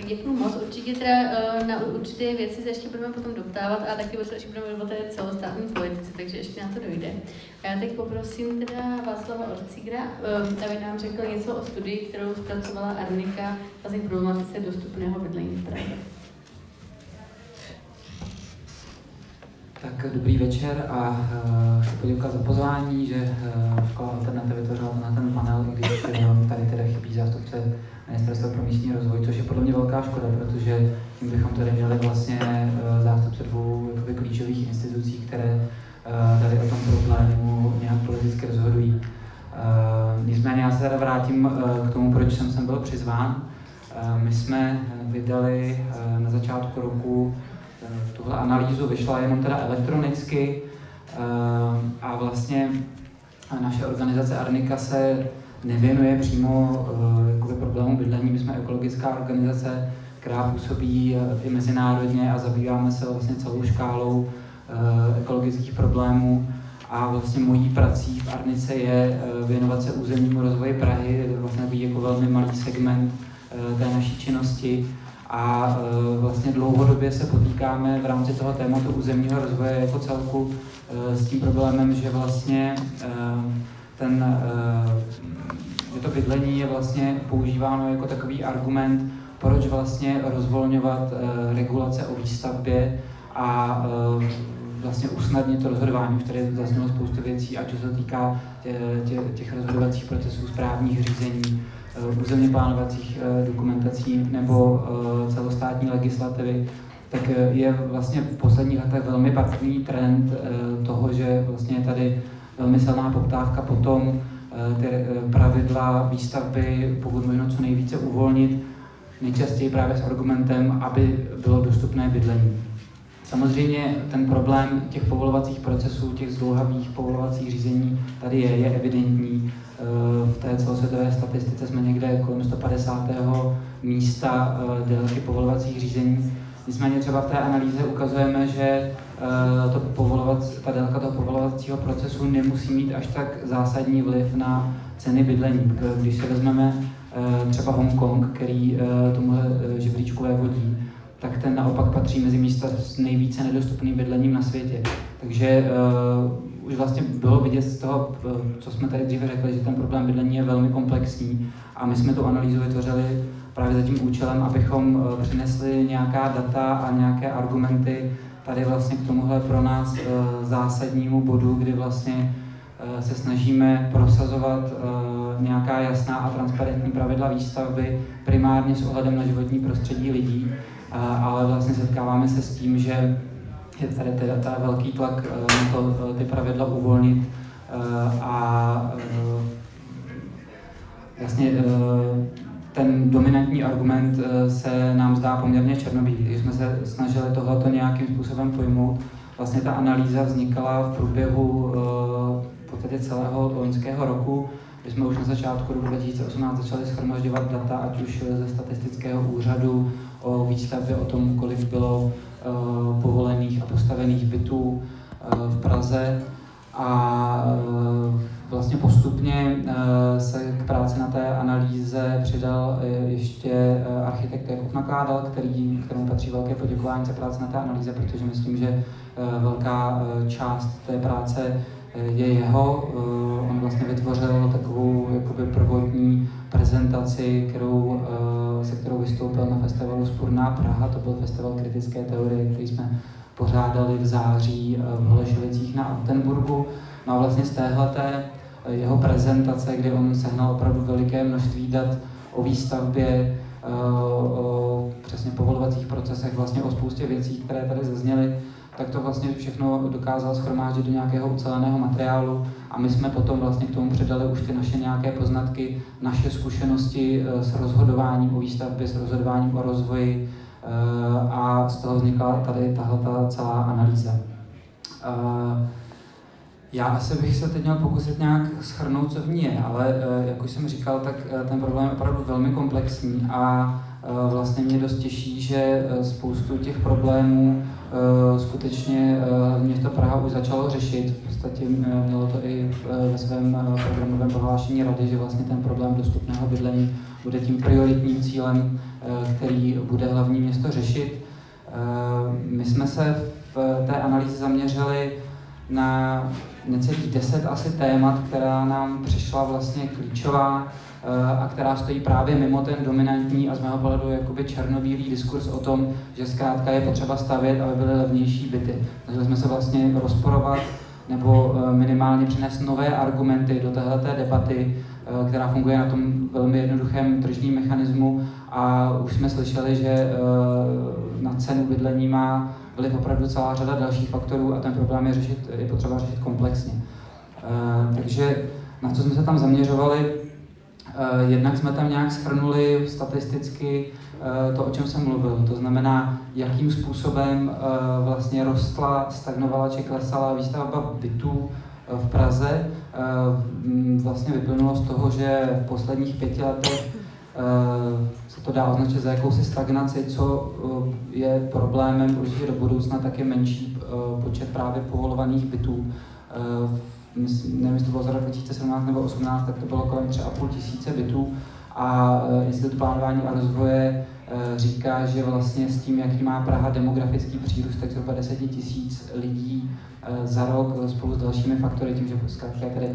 Tak děkuju moc. Určitě teda na určité věci se ještě budeme potom doptávat a taky ještě budeme mluvit o té celostátní politice, takže ještě na to dojde. A já teď poprosím teda Václava Orcígra, aby nám řekl něco o studii, kterou zpracovala Arnika vlastně k problematice dostupného bydlení v Praze. Tak dobrý večer a chci poděkovat za pozvání, že Škola Alternativy vytvořila na ten panel, i když tady teda chybí zástupce Ministerstva pro místní rozvoj, což je podle mě velká škoda, protože tím bychom tady měli vlastně zástupce dvou klíčových institucí, které tady o tom problému nějak politicky rozhodují. Nicméně já se teda vrátím k tomu, proč jsem sem byl přizván. My jsme vydali na začátku roku tuhle analýzu, vyšla jenom teda elektronicky a vlastně naše organizace Arnika se nevěnuje přímo problému bydlení. My jsme ekologická organizace, která působí i mezinárodně a zabýváme se vlastně celou škálou ekologických problémů a vlastně mojí prací v Arnice je věnovat se územnímu rozvoji Prahy, vlastně jako velmi malý segment té naší činnosti. A vlastně dlouhodobě se potýkáme v rámci toho tématu územního rozvoje jako celku s tím problémem, že vlastně že to bydlení je vlastně používáno jako takový argument, proč vlastně rozvolňovat regulace o výstavbě a vlastně usnadnit to rozhodování. Už tady zaznělo spoustu věcí, ať už se týká těch rozhodovacích procesů, správních řízení, územně plánovacích dokumentací nebo celostátní legislativy, tak je vlastně v posledních letech velmi patrný trend toho, že vlastně je tady velmi silná poptávka po tom ty pravidla výstavby pokud možno co nejvíce uvolnit, nejčastěji právě s argumentem, aby bylo dostupné bydlení. Samozřejmě ten problém těch povolovacích procesů, těch zdlouhavých povolovacích řízení tady je evidentní. V té celosvětové statistice jsme někde kolem 150. místa délky povolovacích řízení. Nicméně třeba v té analýze ukazujeme, že ta délka toho povolovacího procesu nemusí mít až tak zásadní vliv na ceny bydlení. Když si vezmeme třeba Hongkong, který tomuhle žebříčku vodí, tak ten naopak patří mezi místa s nejvíce nedostupným bydlením na světě. Takže už vlastně bylo vidět z toho, co jsme tady dříve řekli, že ten problém bydlení je velmi komplexní a my jsme tu analýzu vytvořili právě za tím účelem, abychom přinesli nějaká data a nějaké argumenty tady vlastně k tomuhle pro nás zásadnímu bodu, kdy vlastně se snažíme prosazovat nějaká jasná a transparentní pravidla výstavby, primárně s ohledem na životní prostředí lidí, ale vlastně setkáváme se s tím, že je tady teda velký tlak na to ty pravidla uvolnit a vlastně ten dominantní argument se nám zdá poměrně černobílý. Když jsme se snažili tohleto nějakým způsobem pojmout, vlastně ta analýza vznikala v průběhu v podstatě celého loňského roku, kdy jsme už na začátku roku 2018 začali shromažďovat data, ať už ze statistického úřadu o výstavbě, o tom, kolik bylo povolených a postavených bytů v Praze. A vlastně postupně se k práci na té analýze přidal ještě architekt Jakub Nakládal, kterému patří velké poděkování za práci na té analýze, protože myslím, že velká část té práce je jeho. On vlastně vytvořil takovou jakoby prvotní prezentaci, se kterou vystoupil na festivalu Spurná Praha, to byl festival kritické teorie, který jsme pořádali v září v Holešovicích na Altenburgu. No a vlastně z téhleté jeho prezentace, kde on sehnal opravdu veliké množství dat o výstavbě, o přesně povolovacích procesech, vlastně o spoustě věcí, které tady zazněly, tak to vlastně všechno dokázal shromáždit do nějakého uceleného materiálu a my jsme potom vlastně k tomu přidali už ty naše nějaké poznatky, naše zkušenosti s rozhodováním o výstavbě, s rozhodováním o rozvoji a z toho vznikla tady tahleta celá analýza. Já asi bych se teď měl pokusit nějak shrnout, co v ní je, ale jak už jsem říkal, tak ten problém je opravdu velmi komplexní a vlastně mě dost těší, že spoustu těch problémů skutečně město Praha už začalo řešit. V podstatě mělo to i ve svém programovém prohlášení rady, že vlastně ten problém dostupného bydlení bude tím prioritním cílem který bude hlavní město řešit. My jsme se v té analýze zaměřili na necelých 10 asi témat, která nám přišla vlastně klíčová a která stojí právě mimo ten dominantní a z mého pohledu jakoby černobílý diskurs o tom, že zkrátka je potřeba stavět, aby byly levnější byty. Snažili jsme se vlastně rozporovat nebo minimálně přinést nové argumenty do téhleté debaty, která funguje na tom velmi jednoduchém tržním mechanismu a už jsme slyšeli, že na cenu bydlení má vliv opravdu celá řada dalších faktorů a ten problém je potřeba řešit komplexně. Takže na co jsme se tam zaměřovali, jednak jsme tam nějak shrnuli statisticky to, o čem jsem mluvil, to znamená, jakým způsobem vlastně rostla, stagnovala či klesala výstavba bytů v Praze. Vlastně vyplynulo z toho, že v posledních 5 letech se to dá označit za jakousi stagnaci, co je problémem určitě do budoucna, tak je menší počet právě povolovaných bytů. Nevím, jestli to bylo za rok 2017 nebo 2018, tak to bylo kolem 3,5 tisíce bytů a Institut plánování a rozvoje říká, že vlastně s tím, jaký má Praha demografický přírůstek zhruba 10 000 lidí za rok spolu s dalšími faktory, tím, že zkrátka je tady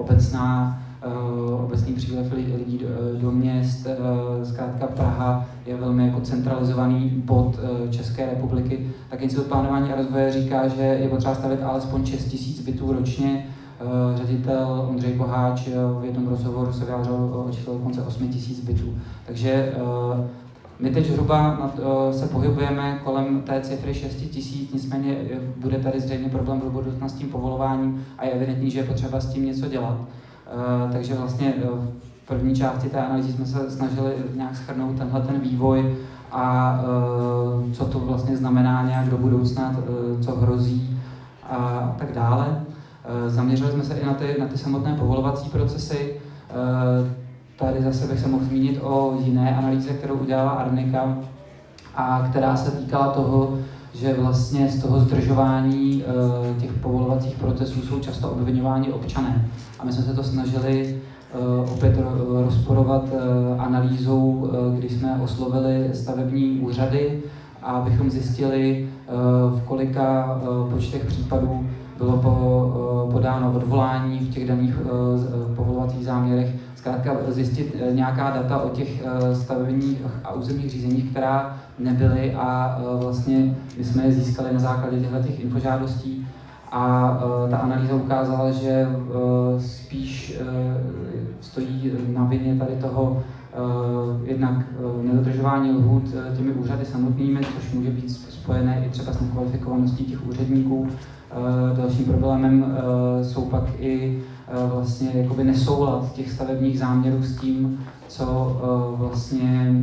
obecný přílev lidí do měst, zkrátka Praha je velmi jako centralizovaný bod České republiky, tak Institut plánování a rozvoje říká, že je potřeba stavět alespoň 6 000 bytů ročně. Ředitel Ondřej Boháč v jednom rozhovoru se vyjádřil o čísle dokonce 8 000 bytů. Takže my teď zhruba se pohybujeme kolem té cifry 6 000, nicméně bude tady zřejmě problém do budoucna s tím povolováním a je evidentní, že je potřeba s tím něco dělat. Takže vlastně v první části té analýzy jsme se snažili nějak shrnout tenhle ten vývoj a co to vlastně znamená nějak do budoucna, co hrozí a tak dále. Zaměřili jsme se i na ty samotné povolovací procesy. Tady zase bych se mohl zmínit o jiné analýze, kterou udělala Arnika a která se týkala toho, že vlastně z toho zdržování těch povolovacích procesů jsou často obviňováni občané. A my jsme se to snažili opět rozporovat analýzou, když jsme oslovili stavební úřady, abychom zjistili, v kolika počtech případů bylo podáno odvolání v těch daných povolovacích záměrech. Zkrátka zjistit nějaká data o těch stavebních a územních řízeních, která nebyly a vlastně my jsme je získali na základě těchto infožádostí a ta analýza ukázala, že spíš stojí na vině tady toho jednak nedodržování lhůt těmi úřady samotnými, což může být spojené i třeba s nekvalifikovaností těch úředníků. Dalším problémem jsou pak i vlastně jakoby nesoulad těch stavebních záměrů s tím, co vlastně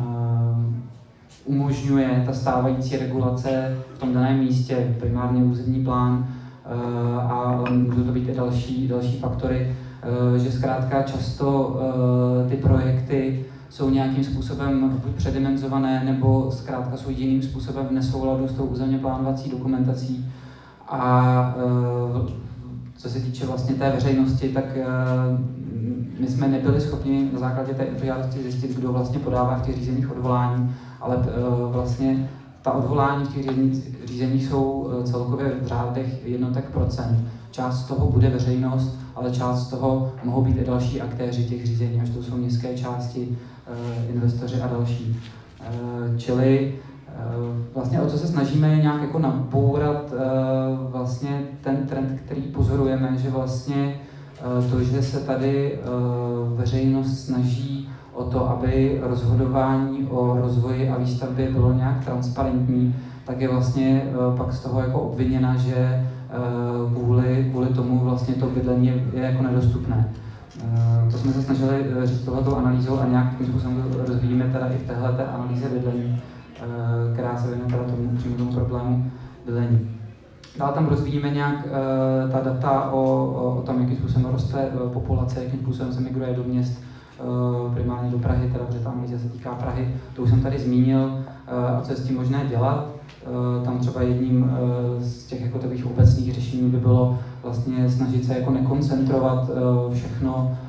umožňuje ta stávající regulace v tom daném místě, primárně územní plán a můžou to být i další faktory, že zkrátka často ty projekty jsou nějakým způsobem buď předimenzované, nebo zkrátka jsou jiným způsobem v nesouladu s tou územně plánovací dokumentací. A co se týče vlastně té veřejnosti, tak my jsme nebyli schopni na základě té infožádosti zjistit, kdo vlastně podává v těch řízeních odvolání, ale vlastně ta odvolání v těch řízeních jsou celkově v řádech jednotek procent. Část z toho bude veřejnost, ale část z toho mohou být i další aktéři těch řízení, až to jsou městské části, investoři a další. Čili vlastně o co se snažíme je nějak jako nabourat vlastně ten trend, který pozorujeme, že vlastně to, že se tady veřejnost snaží o to, aby rozhodování o rozvoji a výstavbě bylo nějak transparentní, tak je vlastně pak z toho jako obviněna, že kvůli tomu vlastně to bydlení je jako nedostupné. To jsme se snažili říct tohletou analýzou a nějakým způsobem rozvíjíme teda i v téhleté analýze bydlení, která se věnuje teda tomu problému bydlení. Dále tam rozvíjíme nějak ta data o tom, jakým způsobem roste populace, jakým způsobem se migruje do měst, primárně do Prahy, teda protože ta analýza se týká Prahy, to už jsem tady zmínil, a co je s tím možné dělat. Tam třeba jedním z těch jako takových obecných řešení by bylo vlastně snažit se jako nekoncentrovat všechno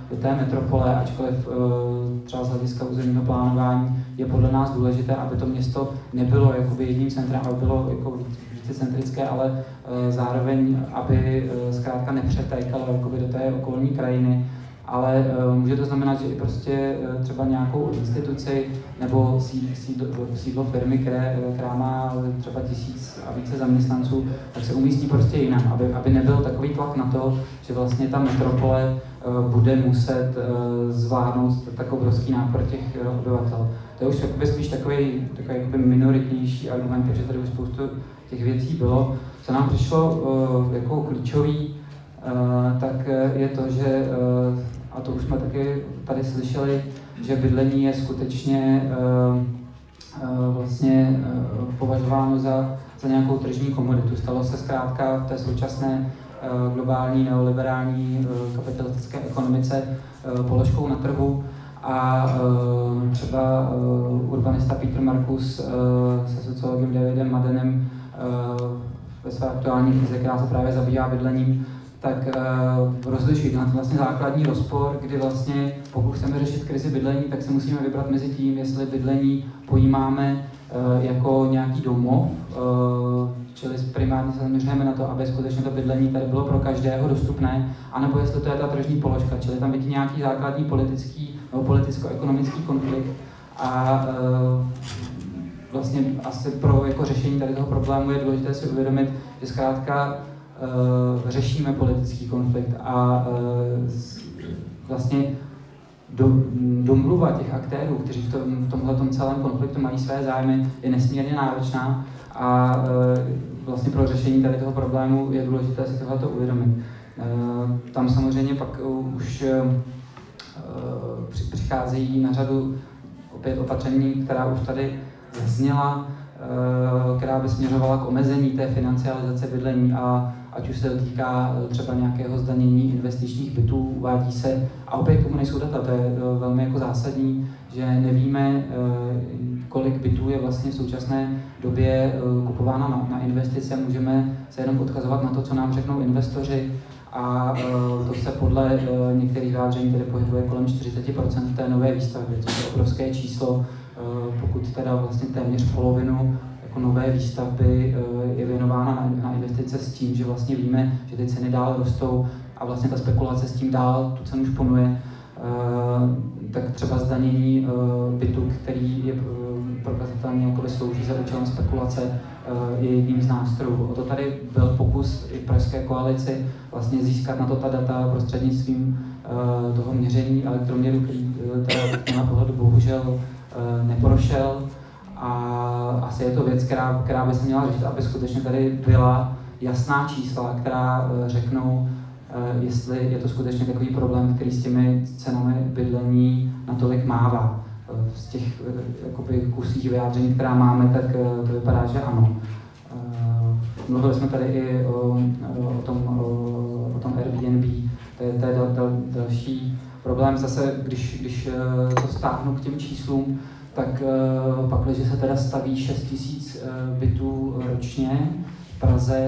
do té metropole, ačkoliv třeba z hlediska územního plánování je podle nás důležité, aby to město nebylo jakoby jedním centrem, aby bylo jako více centrické, ale zároveň, aby zkrátka nepřetékalo jakoby do té okolní krajiny. Ale může to znamenat, že i prostě třeba nějakou instituci nebo sídlo firmy, která má třeba 1000 a více zaměstnanců, tak se umístí prostě jinam, aby nebyl takový tlak na to, že vlastně ta metropole bude muset zvládnout tak obrovský nápor těch obyvatel. To je už spíš takový minoritnější argument, protože tady už spoustu těch věcí bylo. Co nám přišlo jako klíčový, tak je to, že, a to už jsme taky tady slyšeli, že bydlení je skutečně vlastně považováno za nějakou tržní komoditu. Stalo se zkrátka v té současné globální neoliberální kapitalistické ekonomice položkou na trhu a třeba urbanista Peter Marcus se sociologem Davidem Maddenem ve své aktuální knize, která se právě zabývá bydlením, tak rozlišují na vlastně základní rozpor, kdy vlastně, pokud chceme řešit krizi bydlení, tak se musíme vybrat mezi tím, jestli bydlení pojímáme jako nějaký domov, čili primárně se zaměřujeme na to, aby skutečně to bydlení tady bylo pro každého dostupné, anebo jestli to je ta tržní položka, čili tam vidí nějaký základní politický nebo politicko-ekonomický konflikt a vlastně asi pro jako řešení tady toho problému je důležité si uvědomit, že zkrátka řešíme politický konflikt a vlastně domluva těch aktérů, kteří v tomhletom celém konfliktu mají své zájmy, je nesmírně náročná a vlastně pro řešení tady toho problému je důležité si tohleto uvědomit. Tam samozřejmě pak už přicházejí na řadu opět opatření, která už tady zazněla, která by směřovala k omezení té financializace bydlení a ať už se to týká třeba nějakého zdanění investičních bytů, uvádí se, a opět k tomu nejsou data, to je velmi jako zásadní, že nevíme, kolik bytů je vlastně v současné době kupováno na investice, můžeme se jenom odkazovat na to, co nám řeknou investoři a to se podle některých vyjádření tedy pohybuje kolem 40% v té nové výstavbě, což je obrovské číslo, pokud teda vlastně téměř polovinu jako nové výstavby je věnována na investice s tím, že vlastně víme, že ty ceny dál rostou a vlastně ta spekulace s tím dál tu cenu už ponuje, tak třeba zdanění bytu, který je prokazatelně jakoby slouží za účelem spekulace, je jedním z nástrojů. O to tady byl pokus i v pražské koalici vlastně získat na to ta data prostřednictvím toho měření elektroměru, který teda na pohledu bohužel neprošel. A asi je to věc, která by se měla řešit, aby skutečně tady byla jasná čísla, která řeknou, jestli je to skutečně takový problém, který s těmi cenami bydlení natolik mává. Z těch jakoby kusích vyjádření, která máme, tak to vypadá, že ano. Mluvili jsme tady i o tom Airbnb, to je další problém. Zase, když to stáhnu k těm číslům, tak pak, když se teda staví 6 000 bytů ročně v Praze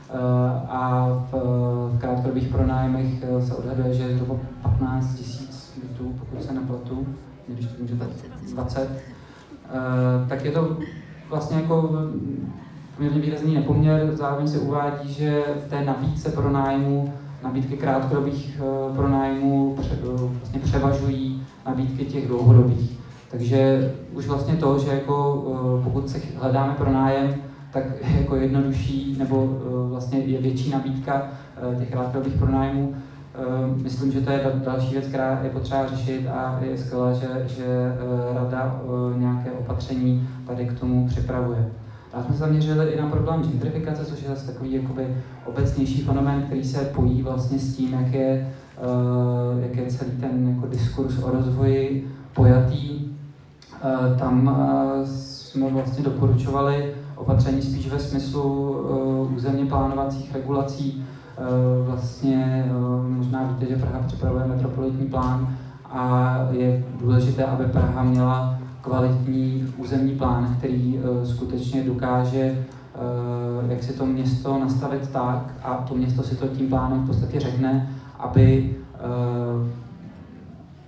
a v krátkodobých pronájmech se odhaduje, že je zhruba 15 000 bytů, pokud se nepletu, když to můžete 20, tak je to vlastně jako poměrně výrazný nepoměr. Zároveň se uvádí, že v té nabídce pronájmu, nabídky krátkodobých pronájmů vlastně převažují nabídky těch dlouhodobých. Takže už vlastně to, že jako pokud se hledáme pronájem, tak je jako jednodušší nebo vlastně je větší nabídka těch krátkodobých pronájmů. Myslím, že to je další věc, která je potřeba řešit a je skvělé, že Rada nějaké opatření tady k tomu připravuje. A jsme se zaměřili i na problém gentrifikace, což je zase takový jakoby obecnější fenomén, který se pojí vlastně s tím, jak je celý ten jako diskurs o rozvoji pojatý. Tam jsme vlastně doporučovali opatření spíš ve smyslu územně plánovacích regulací. Vlastně možná víte, že Praha připravuje metropolitní plán a je důležité, aby Praha měla kvalitní územní plán, který skutečně dokáže, jak si to město nastavit tak, a to město si to tím plánem v podstatě řekne, aby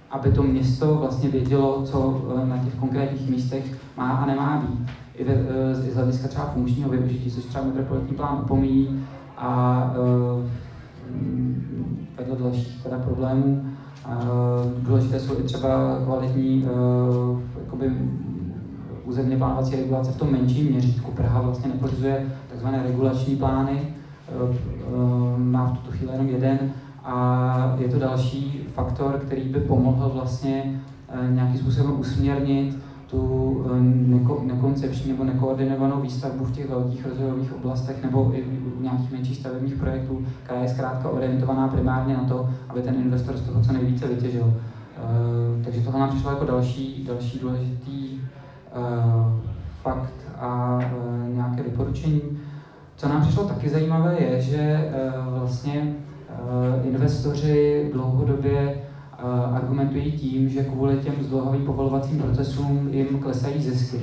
aby to město vlastně vědělo, co na těch konkrétních místech má a nemá být. I z hlediska třeba funkčního využití, což třeba metropolitní plán opomíjí a vedle dalších teda problémů. Důležité jsou i třeba kvalitní územně plánovací regulace v tom menším měřítku. Praha vlastně nepořizuje tzv. Regulační plány, má v tuto chvíli jenom jeden a je to další faktor, který by pomohl vlastně nějakým způsobem usměrnit tu nekoncepční nebo nekoordinovanou výstavbu v těch velkých rozvojových oblastech nebo i u nějakých menších stavebních projektů, která je zkrátka orientovaná primárně na to, aby ten investor z toho co nejvíce vytěžil. Takže tohle nám přišlo jako další důležitý fakt a nějaké doporučení. Co nám přišlo taky zajímavé je, že vlastně investoři dlouhodobě argumentují tím, že kvůli těm zdlouhavým povolovacím procesům jim klesají zisky.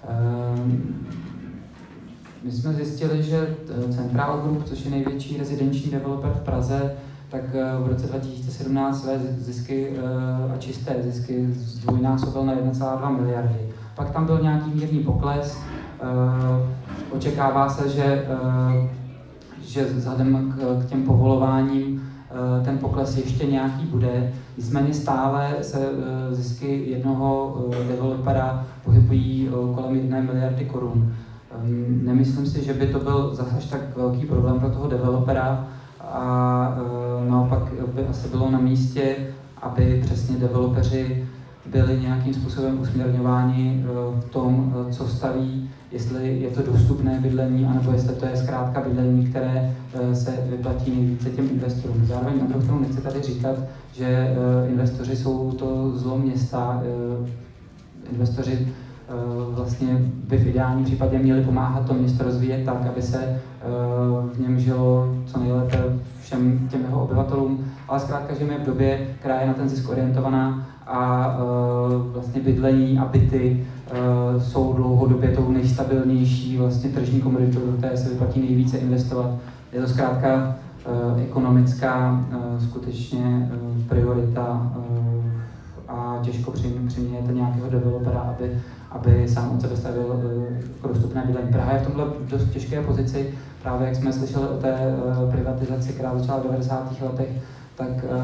My jsme zjistili, že Central Group, což je největší rezidenční developer v Praze, tak v roce 2017 své zisky a čisté zisky zdvojnásobil na 1,2 miliardy. Pak tam byl nějaký mírný pokles. Očekává se, že vzhledem k těm povolováním ten pokles ještě nějaký bude. Nicméně stále se zisky jednoho developera pohybují kolem 1 miliardy korun. Nemyslím si, že by to byl zase až tak velký problém pro toho developera a naopak by asi bylo na místě, aby přesně developeři byli nějakým způsobem usměrňováni v tom, co staví, jestli je to dostupné bydlení, anebo jestli to je zkrátka bydlení, které se vyplatí nejvíce těm investorům. Zároveň na druhou stranu nechci tady říkat, že investoři jsou to zlo města. Investoři vlastně by v ideálním případě měli pomáhat to město rozvíjet tak, aby se v něm žilo co nejlépe všem těm jeho obyvatelům, ale zkrátka žijeme v době, která je na ten zisk orientovaná a vlastně bydlení a byty jsou dlouhodobě tou nejstabilnější vlastně tržní komoditou, do které se vyplatí nejvíce investovat. Je to zkrátka ekonomická skutečně priorita a těžko přimějete nějakého developera, aby sám od sebe stavil dostupné bydlení. Praha je v tomhle dost těžké pozici, právě jak jsme slyšeli o té privatizaci, která začala v 90. letech, tak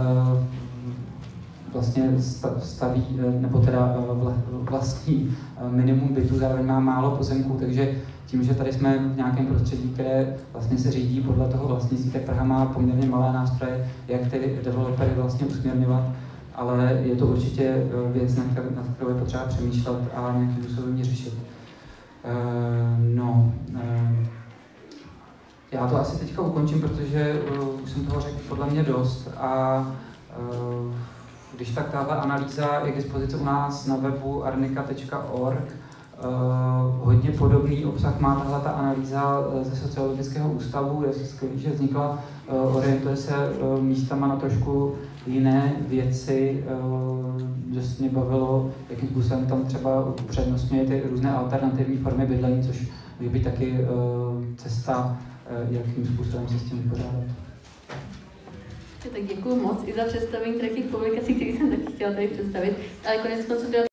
vlastně staví, nebo teda vlastní minimum bytů, zároveň má málo pozemků, takže tím, že tady jsme v nějakém prostředí, které vlastně se řídí podle toho vlastnictví, tak Praha má poměrně malé nástroje, jak ty developery vlastně usměrňovat, ale je to určitě věc, nad kterou je potřeba přemýšlet a nějakým způsobem ji řešit. Já to asi teďka ukončím, protože už jsem toho řekl podle mě dost a když tak tahle analýza je k dispozici u nás na webu arnika.org. Hodně podobný obsah má tahleta analýza ze Sociologického ústavu, je skvělý, že vznikla, orientuje se místama na trošku jiné věci, že se mě bavilo, jakým způsobem tam třeba upřednostňuje ty různé alternativní formy bydlení, což může být taky cesta, jakým způsobem se s tím vypořádat. Tak děkuji moc i za představení těch publikací, které jsem taky chtěla tady představit, ale konec konců